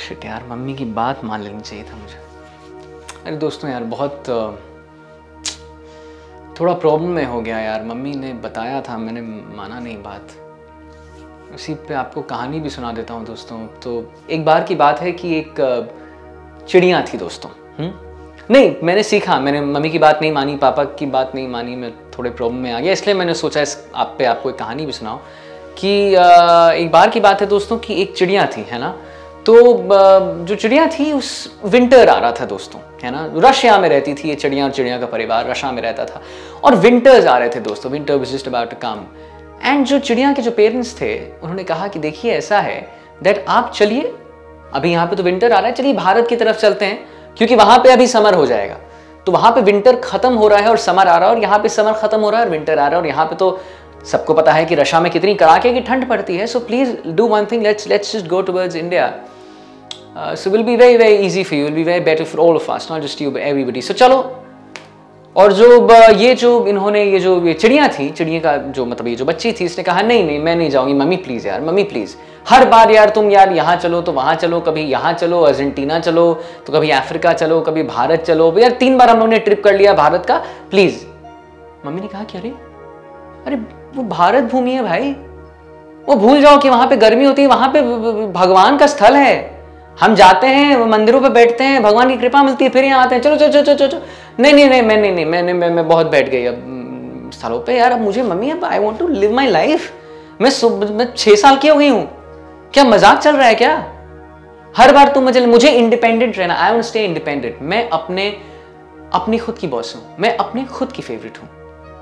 Shit यार, mummy की बात मान लेनी चाहिए था मुझे। अरे दोस्तों यार, बहुत थोड़ा प्रॉब्लम में हो गया यार। मम्मी ने बताया था, मैंने माना नहीं बात। उसी पे आपको कहानी भी सुना देता हूँ दोस्तों। तो एक बार की बात है कि एक चिड़िया थी दोस्तों। नहीं, मैंने सीखा, मैंने मम्मी की बात नहीं मानी, पापा की बात नहीं मानी, मैं थोड़े प्रॉब्लम में आ गया, इसलिए मैंने सोचा आपको एक कहानी भी सुनाऊं कि एक बार की बात है दोस्तों कि एक चिड़िया थी, है ना। तो जो चिड़िया थी, उस विंटर आ रहा था दोस्तों, है ना। रशिया में रहती थी ये चिड़िया, और चिड़िया का परिवार रशिया में रहता था, और विंटर्स आ रहे थे दोस्तों। Winter was just about to come, and जो चिड़िया के जो पेरेंट्स थे, उन्होंने कहा कि देखिए ऐसा है दैट आप चलिए, अभी यहाँ पे तो विंटर आ रहा है, चलिए भारत की तरफ चलते हैं, क्योंकि वहां पे अभी समर हो जाएगा। तो वहां पे विंटर खत्म हो रहा है और समर आ रहा है, और यहाँ पे समर खत्म हो रहा है और विंटर आ रहा है, और यहाँ पे तो सबको पता है कि रशिया में कितनी कड़ाके की ठंड पड़ती है। So please do one thing, let's just go towards India, so will be very very easy for you, will be very better for all of us, not just you, everybody. So चलो। और जो ये चिड़िया थी, चिड़िया का जो मतलब ये जो बच्ची थी, इसने कहा नहीं नहीं मैं नहीं जाऊंगी, मम्मी प्लीज यार, मम्मी प्लीज, हर बार यार तुम यार यहाँ चलो तो वहां चलो, कभी यहाँ चलो अर्जेंटीना चलो, तो कभी अफ्रीका चलो, कभी भारत चलो, यार 3 बार हम लोगों ने ट्रिप कर लिया भारत का, प्लीज। मम्मी ने कहा कि अरे अरे वो भारत भूमि है भाई, वो भूल जाओ कि वहां पे गर्मी होती है, वहां पे भगवान का स्थल है, हम जाते हैं मंदिरों पे बैठते हैं, भगवान की कृपा मिलती है, फिर यहाँ आते हैं, चलो चलो चलो चलो चलो। नहीं नहीं नहीं मैं नहीं नहीं मैं बहुत बैठ गई अब स्थलों पे यार, अब मुझे मम्मी, अब I want to live my life. मैं 6 साल की हो गई हूँ, क्या मजाक चल रहा है क्या? हर बार तुम मुझे इंडिपेंडेंट रहना, I want to stay independent, मैं अपनी खुद की बॉस हूं, मैं अपनी खुद की फेवरेट हूं।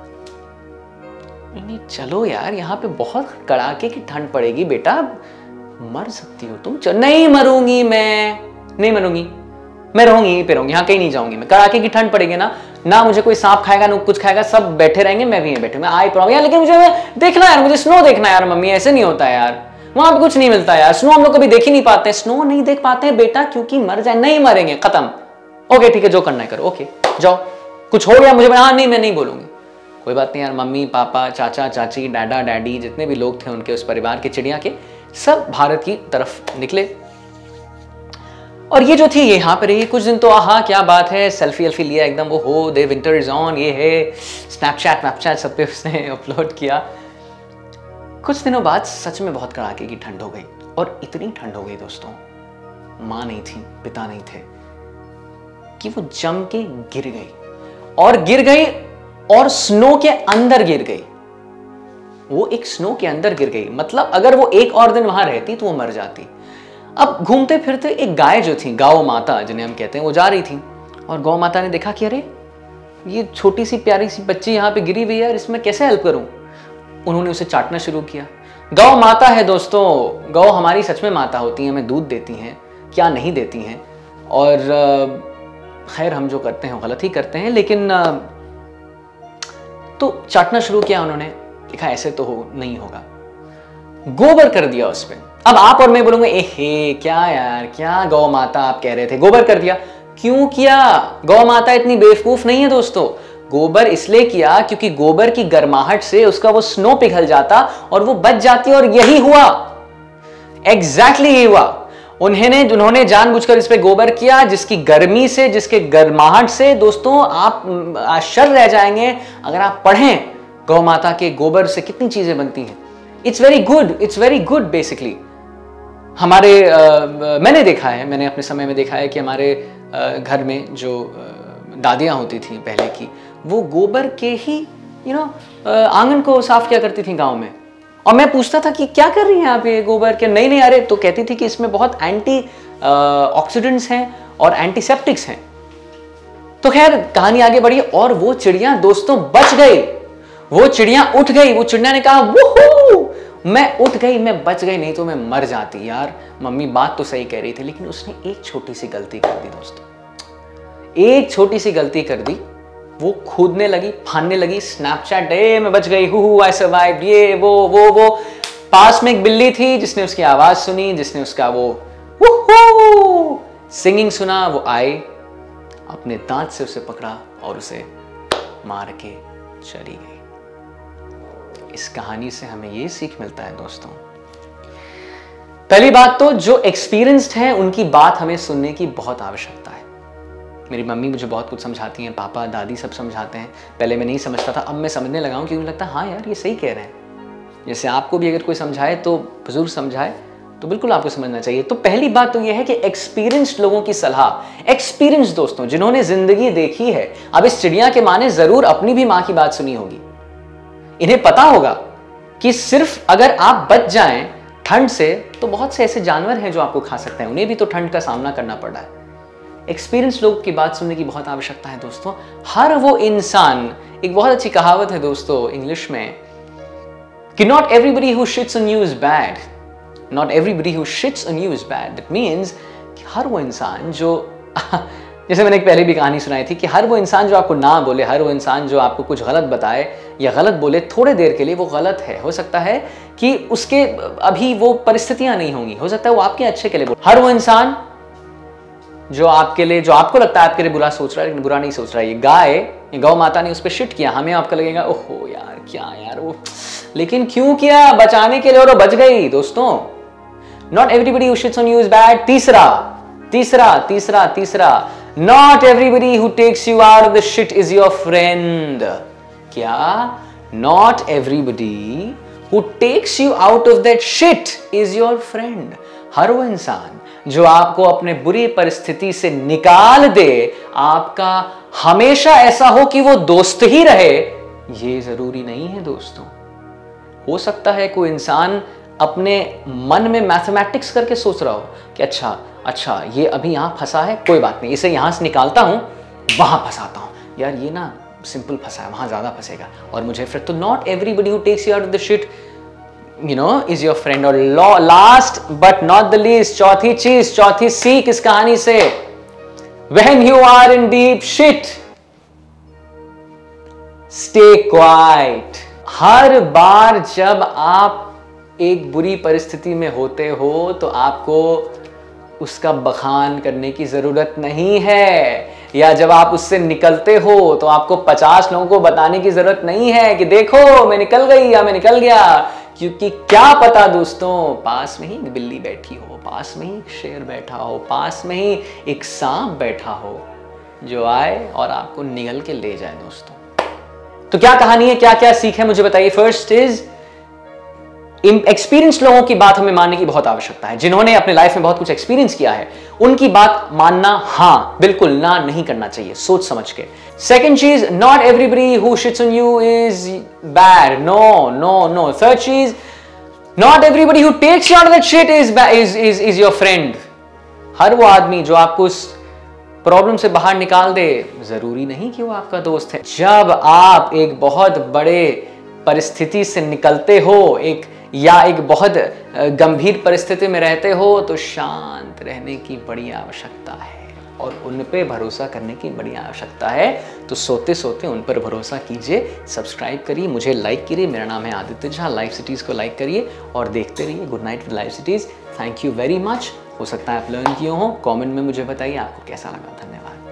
नहीं चलो यार, यहाँ पे बहुत कड़ाके की ठंड पड़ेगी बेटा, मर सकती हो तुम। नहीं मरूंगी, मैं नहीं मरूंगी, मैं रहूंगी यहीं पे रहूंगी, यहाँ कहीं नहीं जाऊंगी मैं। कड़ाके की ठंड पड़ेगी ना मुझे कोई सांप खाएगा ना कुछ खाएगा, सब बैठे रहेंगे, मैं भी यहीं बैठूंगा, आई प्रॉमिस यार। लेकिन मुझे देखना यार, मुझे स्नो देखना यार मम्मी, ऐसे नहीं होता यार, वहां पे कुछ नहीं मिलता यार, स्नो हम लोग कभी देख ही नहीं पाते, स्नो नहीं देख पाते हैं बेटा, क्योंकि मर जाए। नहीं मरेंगे, खत्म, ओके ठीक है, जो करना है करो, ओके जाओ, कुछ हो गया मुझे, हाँ नहीं मैं नहीं बोलूंगी, कोई बात नहीं यार। मम्मी पापा चाचा चाची डाडा डैडी जितने भी लोग थे उनके उस परिवार के चिड़िया के, सब भारत की तरफ निकले। और ये जो थी ये यहाँ पर रही कुछ दिन, तो आहा क्या बात है, सेल्फी एल्फी लिया एकदम, वो हो दे विंटर इज ऑन, ये है स्नैपचैट सब पे उसने अपलोड किया। कुछ दिनों बाद सच में बहुत कड़ाके की ठंड हो गई, और इतनी ठंड हो गई दोस्तों, माँ नहीं थी, पिता नहीं थे, कि वो जम के गिर गई, और स्नो के अंदर गिर गई। वो एक स्नो के अंदर गिर गई, मतलब अगर वो एक और दिन वहां रहती तो वो मर जाती। अब घूमते फिरते एक गाय जो थी, गौ माता जिन्हें हम कहते हैं, वो जा रही थी, और गौ माता ने देखा कि अरे ये छोटी सी प्यारी सी बच्ची यहाँ पे गिरी हुई है यार, इसमें कैसे हेल्प करूं। उन्होंने उसे चाटना शुरू किया। गौ माता है दोस्तों, गौ हमारी सच में माता होती है, हमें दूध देती हैं, क्या नहीं देती हैं। और खैर हम जो करते हैं गलत ही करते हैं, लेकिन तो चाटना शुरू किया उन्होंने, देखा ऐसे तो नहीं होगा, गोबर कर दिया उस पे। अब आप और मैं बोलूंगे एहे क्या यार, क्या गौ माता आप कह रहे थे, गोबर कर दिया। क्यों किया? गौ माता इतनी बेवकूफ नहीं है दोस्तों, गोबर इसलिए किया क्योंकि गोबर की गर्माहट से उसका वो स्नो पिघल जाता और वो बच जाती, और यही हुआ, एग्जैक्टली यही हुआ। उन्होंने जानबूझकर इस पे गोबर किया, जिसकी गर्मी से, जिसके गर्माहट से दोस्तों आप आश्चर्य रह जाएंगे अगर आप पढ़ें गौ माता के गोबर से कितनी चीजें बनती हैं। It's very good basically. हमारे मैंने देखा है, मैंने अपने समय में देखा है कि हमारे घर में जो दादियां होती थी पहले की, वो गोबर के ही आंगन को साफ किया करती थी गांव में। और मैं पूछता था कि क्या कर रही हैं आप ये गोबर के? नहीं अरे, तो कहती थी कि इसमें बहुत एंटी ऑक्सीडेंट्स हैं और एंटीसेप्टिक्स हैं। तो खैर कहानी आगे बढ़ी, और वो चिड़िया दोस्तों बच गई, वो चिड़िया उठ गई। वो चिड़िया ने कहा वूहू, मैं उठ गई, मैं बच गई, नहीं तो मैं मर जाती। यार मम्मी बात तो सही कह रही थी, लेकिन उसने एक छोटी सी गलती कर दी दोस्तों, एक छोटी सी गलती कर दी। वो कूदने लगी, फानने लगी, स्नैपचैट मैं बच गई, हु आई सर्वाइव्ड, ये वो। पास में एक बिल्ली थी जिसने उसकी आवाज सुनी, जिसने उसका वो सिंगिंग सुना, वो आई, अपने दांत से उसे पकड़ा और उसे मार के चली गई। इस कहानी से हमें ये सीख मिलता है दोस्तों पहली बात तो जो एक्सपीरियंस्ड हैं उनकी बात हमें सुनने की बहुत आवश्यकता है। मेरी मम्मी मुझे बहुत कुछ समझाती हैं, पापा दादी सब समझाते हैं। पहले मैं नहीं समझता था, अब मैं समझने लगा हूँ, क्योंकि लगता है हाँ यार ये सही कह रहे हैं। जैसे आपको भी अगर कोई समझाए तो बुजुर्ग समझाए तो बिल्कुल आपको समझना चाहिए। तो पहली बात तो यह है कि एक्सपीरियंस्ड लोगों की सलाह, एक्सपीरियंस्ड दोस्तों जिन्होंने जिंदगी देखी है। अब इस चिड़िया के माँ ने जरूर अपनी भी माँ की बात सुनी होगी। इन्हें पता होगा कि सिर्फ अगर आप बच जाएं ठंड से तो बहुत से ऐसे जानवर हैं जो आपको खा सकते हैं, उन्हें भी तो ठंड का सामना करना पड़ रहा है। एक्सपीरियंस लोगों की बात सुनने की बहुत आवश्यकता है दोस्तों। हर वो इंसान, एक बहुत अच्छी कहावत है दोस्तों इंग्लिश में कि not everybody who shits on you is bad, not everybody who shits on you is bad. That means कि हर वो इंसान जो जैसे मैंने एक पहले भी कहानी सुनाई थी कि हर वो इंसान जो आपको ना बोले, हर वो इंसान जो आपको कुछ गलत बताए या गलत बोले थोड़े देर के लिए, वो गलत है। हो सकता है कि उसके अभी वो परिस्थितियां नहीं होंगी, हो सकता है वो आपके अच्छे के लिए बोले। हर वो इंसान जो आपके लिए, जो आपको लगता है आपके लिए बुरा सोच रहा है लेकिन बुरा नहीं सोच रहा है। ये गाय, ये गौ माता ने उस पर शिट किया, हमें आपका लगेगा ओहो यार क्या यार वो, लेकिन क्यों किया? बचाने के लिए, और वो बच गई दोस्तों। Not everybody who shits on you is bad. तीसरा तीसरा तीसरा तीसरा not everybody who takes you out of the shit is your friend. क्या? Not everybody who takes you out of that shit is your friend. हर वो इंसान जो आपको अपने बुरी परिस्थिति से निकाल दे, आपका हमेशा ऐसा हो कि वो दोस्त ही रहे, ये जरूरी नहीं है दोस्तों। हो सकता है कोई इंसान अपने मन में मैथमेटिक्स करके सोच रहा हो कि अच्छा ये अभी यहां फंसा है, कोई बात नहीं, इसे यहां से निकालता हूं, वहां फंसाता हूं, यार ये ना सिंपल फंसा है, वहां ज्यादा फंसेगा और मुझे फिर। तो not everybody who takes you out of the shit is your friend। और last but not the least, चौथी चीज, चौथी सीख इस कहानी से, when you are in deep shit, stay quiet। हर बार जब आप एक बुरी परिस्थिति में होते हो तो आपको उसका बखान करने की जरूरत नहीं है, या जब आप उससे निकलते हो तो आपको 50 लोगों को बताने की जरूरत नहीं है कि देखो मैं निकल गई या मैं निकल गया। क्योंकि क्या पता दोस्तों, पास में ही एक बिल्ली बैठी हो, पास में ही एक शेर बैठा हो, पास में ही एक सांप बैठा हो जो आए और आपको निगल के ले जाए दोस्तों। तो क्या कहानी है, क्या क्या सीख है, मुझे बताइए। फर्स्ट इज, एक्सपीरियंस लोगों की बात हमें मानने की बहुत आवश्यकता है। जिन्होंने अपने लाइफ में बहुत कुछ एक्सपीरियंस किया है उनकी बात मानना, हाँ बिल्कुल ना नहीं करना चाहिए, सोच समझ के। सेकंड चीज, not everybody who shits on you is bad, no no no. Third चीज, not everybody who takes you out of that shit is your friend. हर वो आदमी जो आपको उस प्रॉब्लम से बाहर निकाल दे, जरूरी नहीं कि वो आपका दोस्त है। जब आप एक बहुत बड़े परिस्थिति से निकलते हो, एक बहुत गंभीर परिस्थिति में रहते हो, तो शांत रहने की बड़ी आवश्यकता है और उन पे भरोसा करने की बड़ी आवश्यकता है। तो सोते सोते उन पर भरोसा कीजिए। सब्सक्राइब करिए, मुझे लाइक करिए। मेरा नाम है आदित्य झा। लाइव सिटीज को लाइक करिए और देखते रहिए good night with Live Cities. Thank you very much. हो सकता है आप लर्न किए हो, कमेंट में मुझे बताइए आपको कैसा लगा। धन्यवाद।